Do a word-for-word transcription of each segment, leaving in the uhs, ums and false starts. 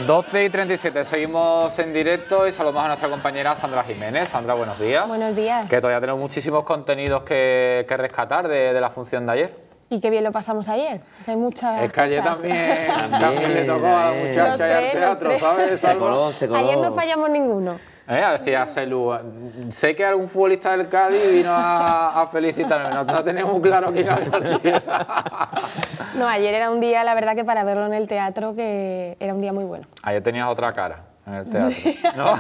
doce y treinta y siete, seguimos en directo y saludamos a nuestra compañera Sandra Jiménez. Sandra, buenos días. Buenos días. Que todavía tenemos muchísimos contenidos que, que rescatar de, de la función de ayer. Y qué bien lo pasamos ayer. Hay muchas Es que ayer cosas. también, también le tocó a la muchacha y al teatro, ¿sabes? Se coló, se coló. Ayer no fallamos ninguno. Eh, decía Celu, sé que algún futbolista del Cádiz vino a, a felicitarme, no, no tenemos muy claro quién había sido. No, ayer era un día, la verdad, que para verlo en el teatro, que era un día muy bueno. Ayer tenías otra cara en el teatro, ¿no?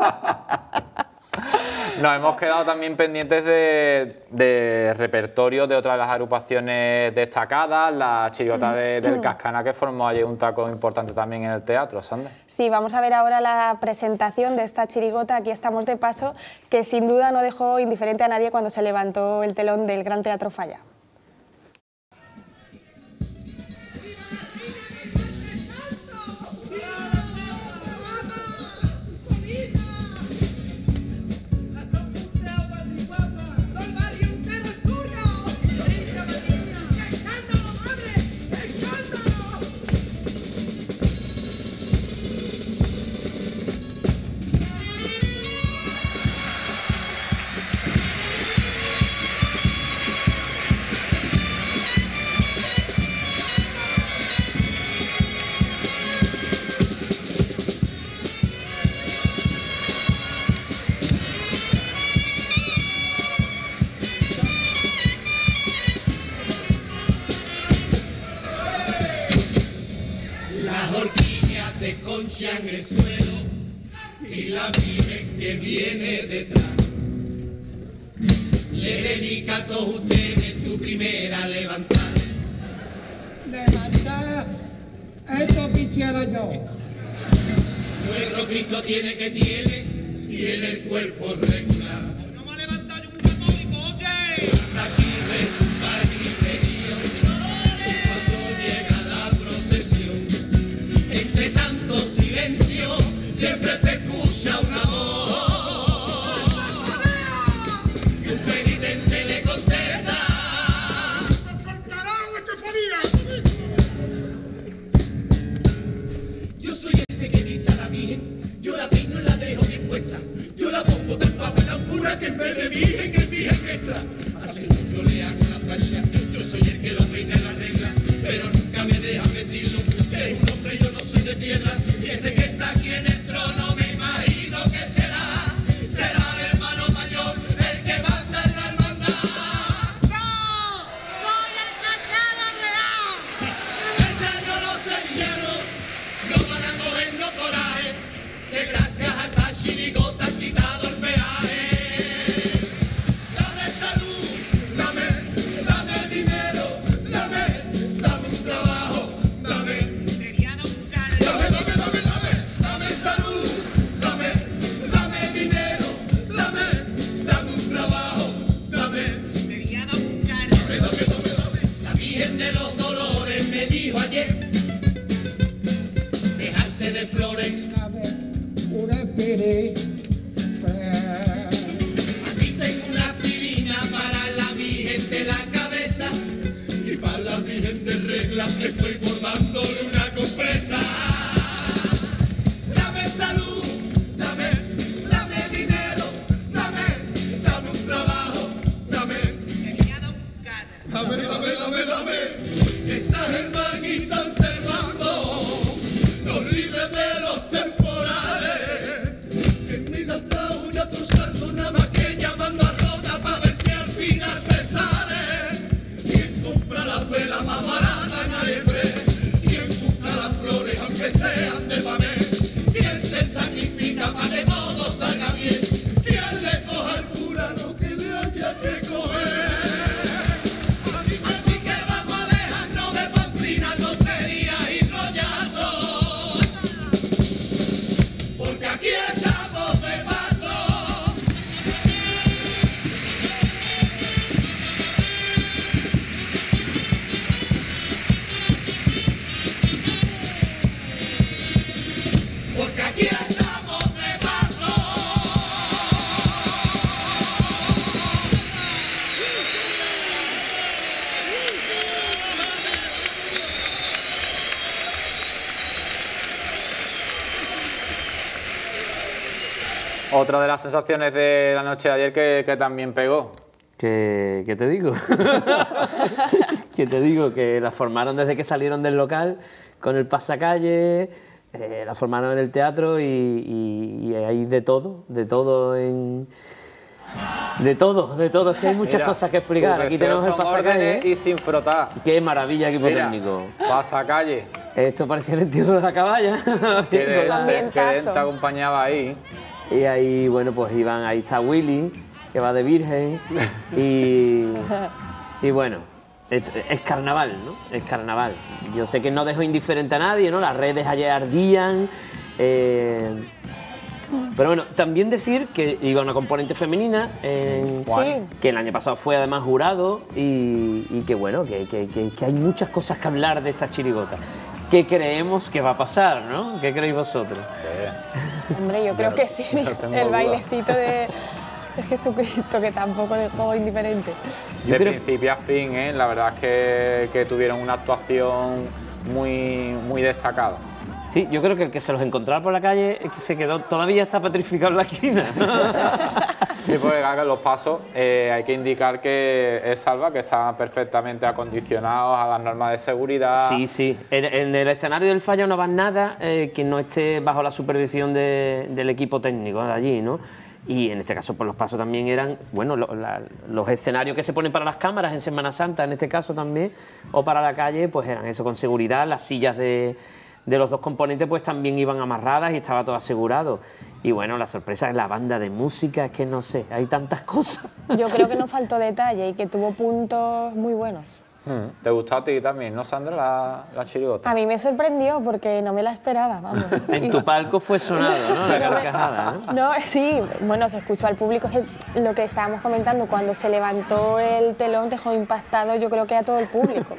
Nos hemos quedado también pendientes de, de repertorio de otras de las agrupaciones destacadas, la chirigota de, del Cascana, que formó ayer un taco importante también en el teatro, Sandra. Sí, vamos a ver ahora la presentación de esta chirigota, Aquí estamos de paso, que sin duda no dejó indiferente a nadie cuando se levantó el telón del Gran Teatro Falla. En el suelo y la Virgen que viene detrás le dedica a todos ustedes su primera levantada. Levantada, esto quisiera yo. Nuestro Cristo tiene que tiene, tiene el cuerpo regular. No me ha levantado yo un católico, oye. Hasta aquí retumba el griterío cuando llega la procesión. Entre tanto silencio siempre se escucha una voz y un penitente le contesta: yo soy ese que grita a la Virgen, yo la peino y la dejo bien puesta, yo la pongo tan guapa, tan pura, que en vez de virgen es virgen extra. Así que yo le hago la plancha, yo soy el que lo peina y la regla, pero nunca me deja vestirlo, que es un hombre, yo no soy de piedra. Y ese que está aquí en el trono me imagino que será, será el hermano mayor, el que manda en la hermandad. ¡No! ¡Soy el cantado real! Este año los sevillanos no van a cogernos coraje, que gracias a esta chirigota han quitado el peaje. Dame salud Otra de las sensaciones de la noche de ayer que, que también pegó. ¿Qué, ¿Qué te digo? ¿Qué te digo? Que la formaron desde que salieron del local con el pasacalle, eh, la formaron en el teatro y, y, y hay de todo, de todo en... De todo, de todo, es que hay muchas Mira, cosas que explicar. Aquí tenemos el pasacalle. Y sin frotar. Qué maravilla, equipo Mira, técnico. Pasacalle. Esto parecía el entierro de la caballa. Que de, de, ambientazo. que de- te acompañaba ahí. Y ahí, bueno, pues iban, ahí está Willy, que va de virgen. Y, y bueno, es, es carnaval, ¿no? Es carnaval. Yo sé que no dejó indiferente a nadie, ¿no? Las redes ayer ardían. eh, pero bueno, también decir que iba una componente femenina, eh, Sí. que el año pasado fue además jurado y, y que bueno, que, que- que- que hay muchas cosas que hablar de esta chirigota. ¿Qué creemos que va a pasar, no? ¿Qué creéis vosotros? Hombre, yo creo que sí. no tengo El duda. bailecito de, de Jesucristo, que tampoco dejó indiferente. Yo De creo- principio a fin, ¿eh? La verdad es que, que tuvieron una actuación muy, muy destacada. Sí, yo creo que el que se los encontraba por la calle es que se quedó, todavía está petrificado en la esquina. Sí, porque claro, los pasos eh, hay que indicar que es Salva, que están perfectamente acondicionados a las normas de seguridad. Sí, sí. En, en el escenario del Falla no va nada eh, que no esté bajo la supervisión de- del equipo técnico de allí, ¿no? Y en este caso, pues los pasos también eran, bueno, lo- la- los escenarios que se ponen para las cámaras en Semana Santa, en este caso también, o para la calle, pues eran eso con seguridad, las sillas de, de los dos componentes pues también iban amarradas y estaba todo asegurado. Y bueno, la sorpresa es la banda de música, es que no sé, hay tantas cosas. Yo creo que no faltó detalle y que tuvo puntos muy buenos. Hmm. ¿Te gustó a ti también, no, Sandra, la, la chirigota? A mí me sorprendió porque no me la esperaba, vamos. En Y- tu palco fue sonado, ¿no? La No me- carcajada, ¿no? No, sí, bueno, se escuchó al público, es que lo que estábamos comentando, cuando se levantó el telón dejó impactado yo creo que a todo el público.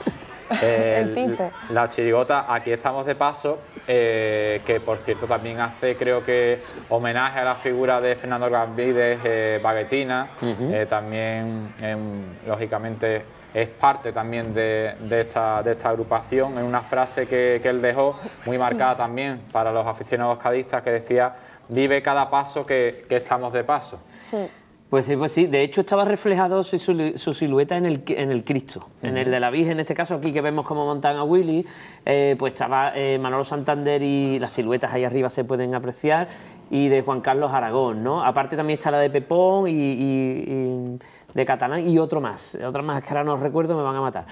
El tipo. La chirigota, aquí estamos de paso, eh, que por cierto también hace, creo que, homenaje a la figura de Fernando Gramvides, eh, Baguetina, eh, también, em, lógicamente, es parte también de, de esta, de esta agrupación, en una frase que, que él dejó, muy marcada también para los aficionados cadistas, que decía, vive cada paso que, que estamos de paso. Pues sí, pues sí. De hecho, estaba reflejado su, silu- su silueta en el, en el Cristo. En el de la Virgen, en este caso, aquí que vemos cómo montan a Willy, eh, pues estaba eh, Manolo Santander y las siluetas ahí arriba se pueden apreciar, y de Juan Carlos Aragón, ¿no? Aparte también está la de Pepón y, y- y de Catalán y otro más. Otra más que ahora no recuerdo, me van a matar.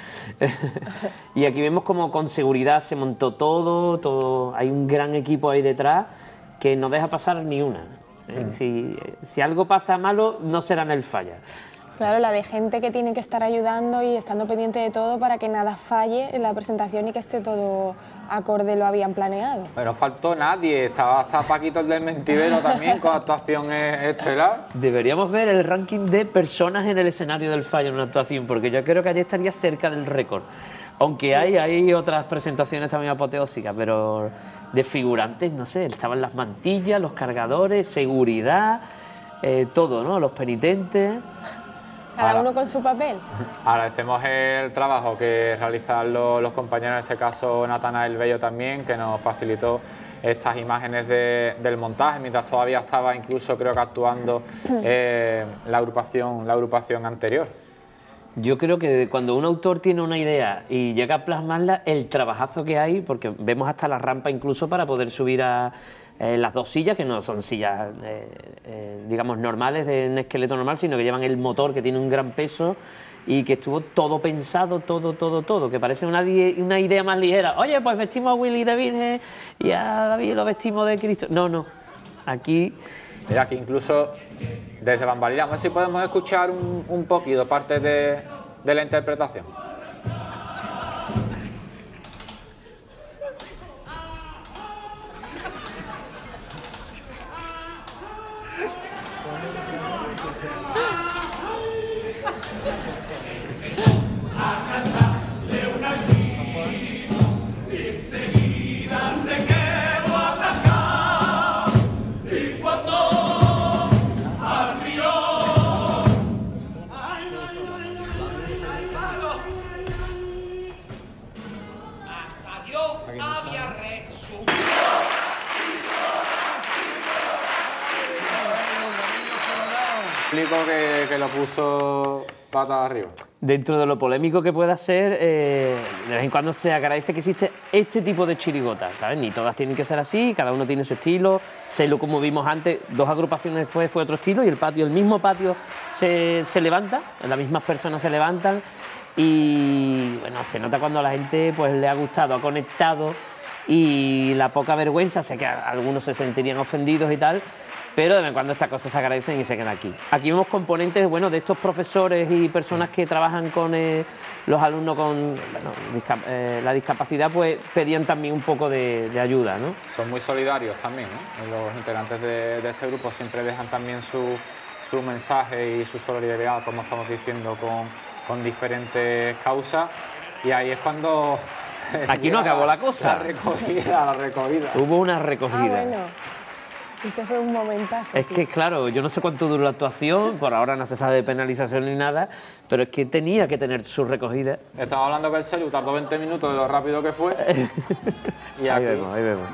Y aquí vemos como con seguridad se montó todo, todo. Hay un gran equipo ahí detrás que no deja pasar ni una. Eh, Si, si algo pasa malo, no será en el Falla. Claro, la de gente que tiene que estar ayudando y estando pendiente de todo para que nada falle en la presentación y que esté todo acorde lo habían planeado. Bueno, no faltó nadie, estaba hasta Paquito el del Mentidero también con actuación eh, estelar. Deberíamos ver el ranking de personas en el escenario del Falla en una actuación, porque yo creo que allí estaría cerca del récord. Aunque hay, hay otras presentaciones también apoteósicas, pero de figurantes, no sé, estaban las mantillas, los cargadores, seguridad, eh, todo, ¿no? Los penitentes. Cada Ahora. uno con su papel. Agradecemos el trabajo que realizan los, los compañeros, en este caso Natanael Bello también, que nos facilitó estas imágenes de- del montaje, mientras todavía estaba incluso creo que actuando eh, la, agrupación, la agrupación anterior. Yo creo que cuando un autor tiene una idea y llega a plasmarla, el trabajazo que hay, porque vemos hasta la rampa incluso para poder subir a eh, las dos sillas, que no son sillas, eh, eh, digamos, normales, de un esqueleto normal, sino que llevan el motor, que tiene un gran peso, y que estuvo todo pensado, todo, todo, todo, que parece una, di- una idea más ligera. Oye, pues vestimos a Willy de Virgen y a David lo vestimos de Cristo. No, no, aquí... Mira, que incluso desde bambalinas, a ver si podemos escuchar un, un poquito parte de, de la interpretación. Hasta yo había resucitado. explico que, que lo puso patas arriba. Dentro de lo polémico que pueda ser, eh, de vez en cuando se agradece que existe este tipo de chirigotas, ¿sabes? Ni todas tienen que ser así, cada uno tiene su estilo. Selu, como vimos antes, dos agrupaciones después fue otro estilo y el patio, el mismo patio se, se levanta, las mismas personas se levantan y bueno, se nota cuando a la gente pues le ha gustado, ha conectado y la poca vergüenza, sé que algunos se sentirían ofendidos y tal, pero de vez en cuando estas cosas se agradecen y se quedan aquí. Aquí vemos componentes, bueno, de estos profesores y personas que trabajan con eh, los alumnos con bueno, discap eh, la discapacidad, pues pedían también un poco de, de ayuda, ¿no? Son muy solidarios también, ¿no? Los integrantes de, de este grupo siempre dejan también su, su mensaje y su solidaridad, como estamos diciendo, con, con diferentes causas, y ahí es cuando... Aquí no acabó la cosa. La recogida, la recogida. Hubo una recogida. Ah, bueno. Este fue un momentazo. Es sí. que, claro, yo no sé cuánto duró la actuación, por ahora no se sabe de penalización ni nada, pero es que tenía que tener su recogida. Estaba hablando que el Selu tardó veinte minutos de lo rápido que fue. Y ahí aquí... vemos, ahí vemos.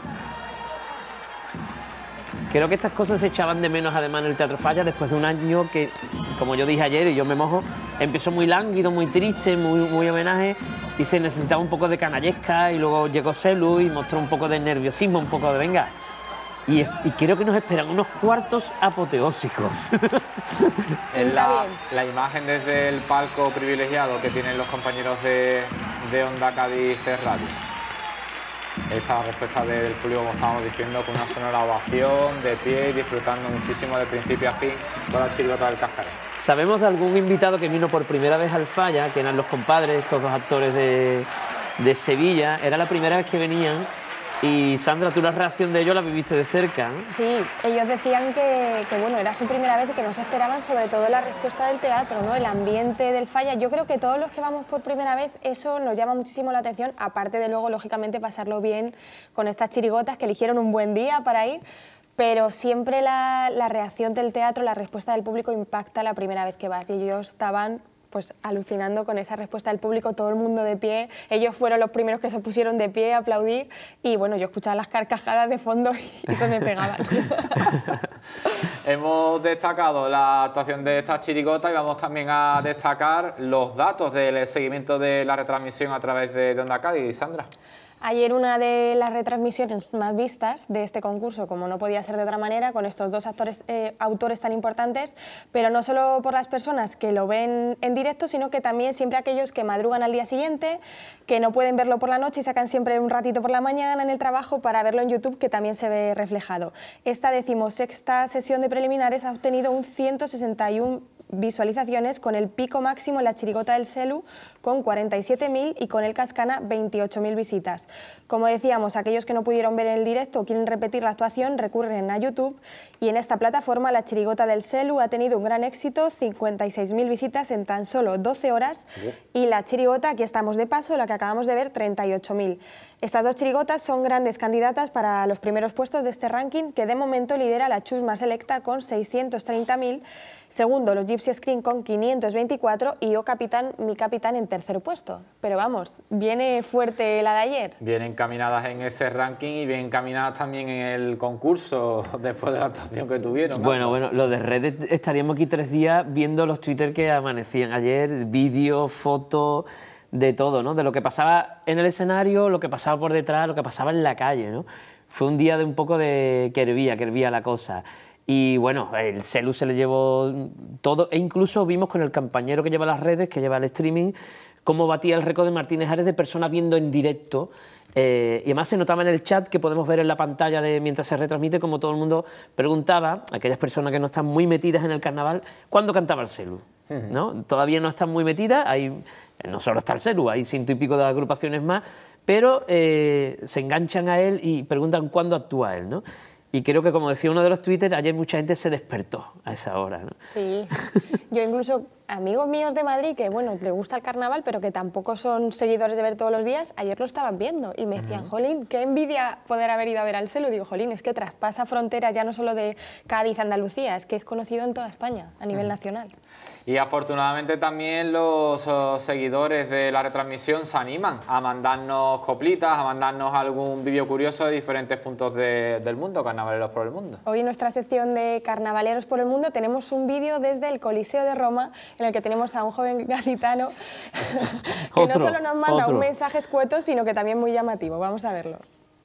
Creo que estas cosas se echaban de menos además en el Teatro Falla después de un año que, como yo dije ayer y yo me mojo, empezó muy lánguido, muy triste, muy, muy homenaje y se necesitaba un poco de canallesca y luego llegó Selu y mostró un poco de nerviosismo, un poco de venga. Y, y creo que nos esperan unos cuartos apoteósicos. Es la, la imagen desde el palco privilegiado que tienen los compañeros de, de Onda Cádiz Radio. Esta es la respuesta del público, como estábamos diciendo, con una sonora ovación, de pie y disfrutando muchísimo de principio a fin con la chirigota del Cascarón. ¿Sabemos de algún invitado que vino por primera vez al Falla, que eran los compadres, estos dos actores de, de Sevilla? Era la primera vez que venían. Y Sandra, tú la reacción de ellos la viviste de cerca, ¿no? Sí, ellos decían que, que bueno, era su primera vez y que no se esperaban sobre todo la respuesta del teatro, ¿no? El ambiente del Falla. Yo creo que todos los que vamos por primera vez eso nos llama muchísimo la atención, aparte de luego, lógicamente, pasarlo bien con estas chirigotas que eligieron un buen día para ir, pero siempre la, la reacción del teatro, la respuesta del público impacta la primera vez que vas y ellos estaban... pues alucinando con esa respuesta del público, todo el mundo de pie, ellos fueron los primeros que se pusieron de pie a aplaudir y bueno, yo escuchaba las carcajadas de fondo y se me pegaban. Hemos destacado la actuación de esta chirigota y vamos también a destacar los datos del seguimiento de la retransmisión a través de, de Onda Cádiz. Sandra. Ayer una de las retransmisiones más vistas de este concurso, como no podía ser de otra manera, con estos dos actores, eh, autores tan importantes, pero no solo por las personas que lo ven en directo, sino que también siempre aquellos que madrugan al día siguiente, que no pueden verlo por la noche y sacan siempre un ratito por la mañana en el trabajo para verlo en YouTube, que también se ve reflejado. Esta decimosexta sesión de preliminares ha obtenido un ciento sesenta y uno visualizaciones, con el pico máximo en la chirigota del Selu con cuarenta y siete mil y con el Cascana veintiocho mil visitas. Como decíamos, aquellos que no pudieron ver el directo o quieren repetir la actuación recurren a YouTube y en esta plataforma la chirigota del Selu ha tenido un gran éxito, cincuenta y seis mil visitas en tan solo doce horas y la chirigota, aquí estamos de paso, la que acabamos de ver, treinta y ocho mil. Estas dos chirigotas son grandes candidatas para los primeros puestos de este ranking que de momento lidera la Chusma Selecta con seiscientos treinta mil, segundo los Gypsy Screen con quinientos veinticuatro y O Capitán, mi capitán en tercer puesto. Pero vamos, viene fuerte la de ayer. Bien encaminadas en ese ranking y bien encaminadas también en el concurso después de la actuación que tuvieron. Bueno, ¿no? bueno, lo de redes estaríamos aquí tres días viendo los Twitter que amanecían ayer, vídeos, fotos, de todo, ¿no? De lo que pasaba en el escenario, lo que pasaba por detrás, lo que pasaba en la calle, ¿no? Fue un día de un poco de que hervía, que hervía la cosa. Y bueno, el Selu se le llevó todo, e incluso vimos con el compañero que lleva las redes, que lleva el streaming, cómo batía el récord de Martínez Ares de personas viendo en directo. Eh, y además se notaba en el chat que podemos ver en la pantalla de mientras se retransmite, como todo el mundo preguntaba, aquellas personas que no están muy metidas en el carnaval, ¿cuándo cantaba el Selu? ¿No? Todavía no están muy metidas, hay, no solo está el Selu, hay ciento y pico de agrupaciones más, pero eh, se enganchan a él y preguntan cuándo actúa él, ¿no? Y creo que, como decía uno de los Twitter, ayer mucha gente se despertó a esa hora, ¿no? Sí, yo incluso amigos míos de Madrid que, bueno, les gusta el carnaval, pero que tampoco son seguidores de ver todos los días, ayer lo estaban viendo y me decían, uh-huh. jolín, qué envidia poder haber ido a ver al Selu. Digo, jolín, es que traspasa fronteras ya no solo de Cádiz, Andalucía, es que es conocido en toda España, a nivel uh-huh. nacional. Y afortunadamente también los uh, seguidores de la retransmisión se animan a mandarnos coplitas, a mandarnos algún vídeo curioso de diferentes puntos de, del mundo, carnavaleros por el mundo. Hoy en nuestra sección de Carnavaleros por el Mundo tenemos un vídeo desde el Coliseo de Roma en el que tenemos a un joven gaditano que otro, no solo nos manda otro. un mensaje escueto, sino que también muy llamativo. Vamos a verlo.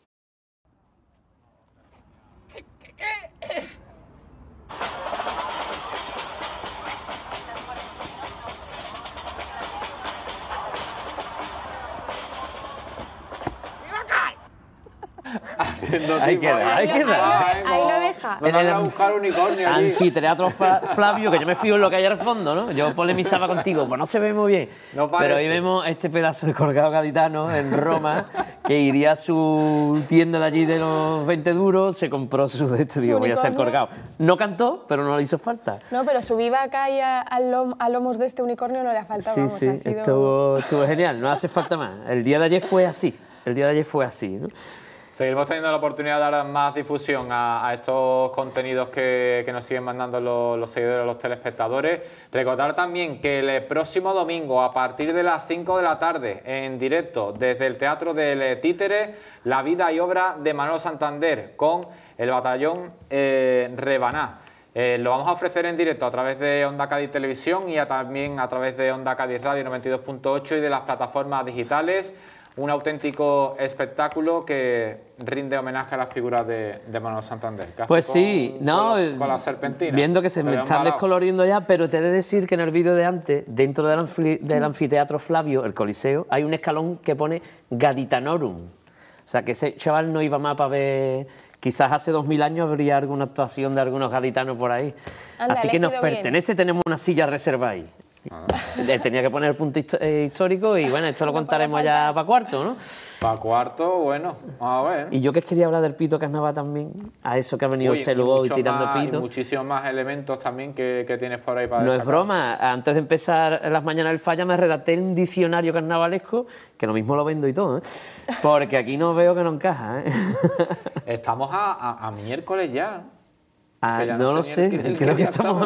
Ahí queda, ahí queda. Ahí, ahí lo deja. En el unicornio anfiteatro Flavio, que yo me fío en lo que hay al fondo, ¿no? Yo polemizaba contigo, pues no se ve muy bien. No pero ahí vemos este pedazo de colgado gaditano en Roma, que iría a su tienda de allí de los veinte duros, se compró su de este, digo, voy a ser colgado. No cantó, pero no le hizo falta. No, pero su viva acá y a, a, lom, a lomos de este unicornio no le ha faltado. Sí, vamos, sí, ha sido... estuvo, estuvo genial, no hace falta más. El día de ayer fue así, el día de ayer fue así, ¿no? Seguiremos teniendo la oportunidad de dar más difusión a, a estos contenidos que, que nos siguen mandando los, los seguidores, los telespectadores. Recordar también que el próximo domingo, a partir de las cinco de la tarde, en directo desde el Teatro del Títere, la vida y obra de Manolo Santander con el batallón eh, Rebaná. Eh, lo vamos a ofrecer en directo a través de Onda Cádiz Televisión y a, también a través de Onda Cádiz Radio noventa y dos punto ocho y de las plataformas digitales. Un auténtico espectáculo que rinde homenaje a las figuras de, de Manolo Santander. Pues sí, con, no, con, con la serpentina. Viendo que se me están descoloriendo ya, pero te he de decir que en el vídeo de antes, dentro del, anfi, del anfiteatro Flavio, el Coliseo, hay un escalón que pone Gaditanorum. O sea, que ese chaval no iba más para ver... Quizás hace dos mil años habría alguna actuación de algunos gaditanos por ahí. Anda, así que nos pertenece, bien. Tenemos una silla reservada ahí. Ah. Tenía que poner el punto histórico y bueno, esto lo contaremos ya para cuarto, ¿no? Para cuarto, bueno, vamos a ver. Y yo que quería hablar del pito carnaval también, a eso que ha venido el Selu hoy tirando más, pito. Y muchísimos más elementos también que, que tienes por ahí para No destacar. Es broma, antes de empezar las mañanas del Falla me redacté un diccionario carnavalesco, que lo mismo lo vendo y todo, ¿eh? Porque aquí no veo que no encaja, ¿eh? Estamos a, a, a miércoles ya. Ah, no, no lo sé, el, creo que estamos...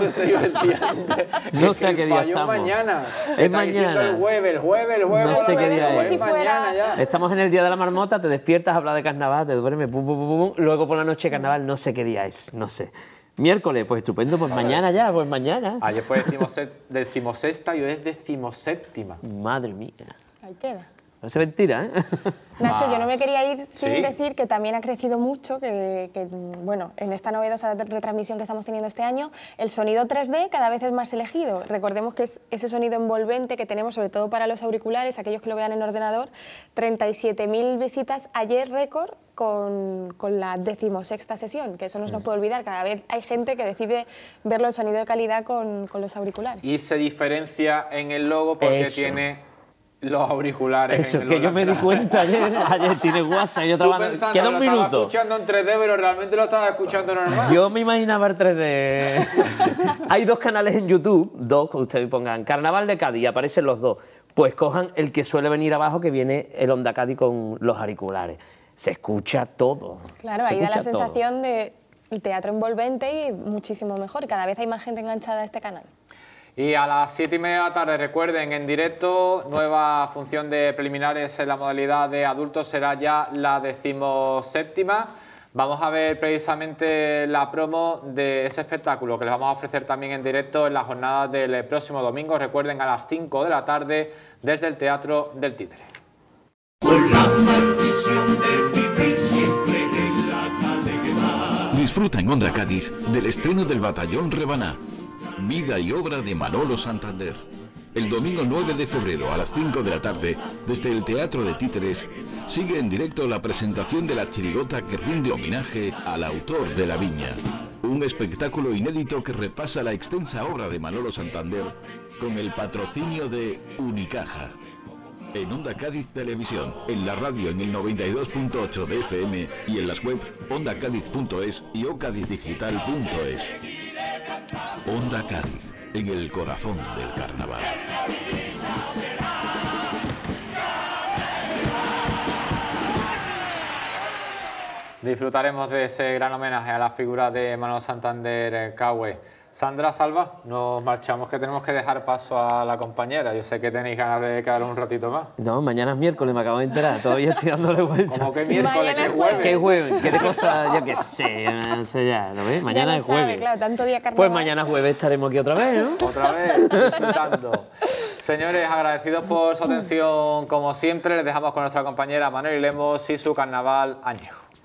No sé a qué día estamos. Mañana. Es mañana. El jueves, el jueves, el jueves. No sé qué día es. Si fuera... ya. Estamos en el día de la marmota, te despiertas, hablas de carnaval, te duermes, pum, pum, pum, pum, luego por la noche carnaval, no sé qué día es, no sé. Miércoles, pues estupendo, pues mañana ya, pues mañana. Ayer fue decimosexta y hoy es decimoséptima. Madre mía. Ahí queda. No es mentira, ¿eh? Nacho, yo no me quería ir sin ¿Sí? decir que también ha crecido mucho, que, que bueno, en esta novedosa retransmisión que estamos teniendo este año, el sonido tres D cada vez es más elegido. Recordemos que es ese sonido envolvente que tenemos, sobre todo para los auriculares, aquellos que lo vean en ordenador, treinta y siete mil visitas ayer récord con, con la decimosexta sesión, que eso no se nos puede olvidar. Cada vez hay gente que decide verlo en sonido de calidad con, con los auriculares. Y se diferencia en el logo porque eso. Tiene... los auriculares. Eso, que yo me di cuenta ayer, ayer tiene WhatsApp y otra banda. Queda un minuto. Estaba escuchando en tres D, pero realmente lo estaba escuchando normal. Yo me imaginaba el tres D. Hay dos canales en YouTube, dos, que ustedes pongan Carnaval de Cádiz y aparecen los dos. Pues cojan el que suele venir abajo, que viene el Onda Cádiz con los auriculares. Se escucha todo. Claro, ahí da la sensación de teatro envolvente y muchísimo mejor. Y cada vez hay más gente enganchada a este canal. Y a las siete y media de la tarde, recuerden, en directo, nueva función de preliminares en la modalidad de adultos, será ya la decimoséptima. Vamos a ver precisamente la promo de ese espectáculo que les vamos a ofrecer también en directo en las jornadas del próximo domingo. Recuerden, a las cinco de la tarde, desde el Teatro del Títere. Con la maldición de vivir siempre en la calle que va. Disfruta en Onda Cádiz del estreno del Batallón Rebaná. Vida y obra de Manolo Santander. El domingo nueve de febrero a las cinco de la tarde, desde el Teatro de Títeres, sigue en directo la presentación de la chirigota que rinde homenaje al autor de La Viña. Un espectáculo inédito que repasa la extensa obra de Manolo Santander con el patrocinio de Unicaja. En Onda Cádiz Televisión, en la radio en el noventa y dos punto ocho de F M y en las webs ondacadiz punto es y ocadizdigital punto es. Onda Cádiz. en el corazón del carnaval. Disfrutaremos de ese gran homenaje a la figura de Manolo Santander Cahue. Sandra, Salva, nos marchamos, que tenemos que dejar paso a la compañera. Yo sé que tenéis ganas de quedar un ratito más. No, mañana es miércoles, me acabo de enterar, todavía estoy dándole vuelta. ¿Cómo que miércoles? ¿Qué jueves? ¿Qué jueves? ¿Qué cosa? Yo qué sé, no sé ya, ¿lo ves? Mañana es jueves. Sabe, claro, tanto día carnaval. Pues mañana jueves estaremos aquí otra vez, ¿no? Otra vez, disfrutando. Señores, agradecidos por su atención como siempre, les dejamos con nuestra compañera Manuel Lemos y su carnaval añejo.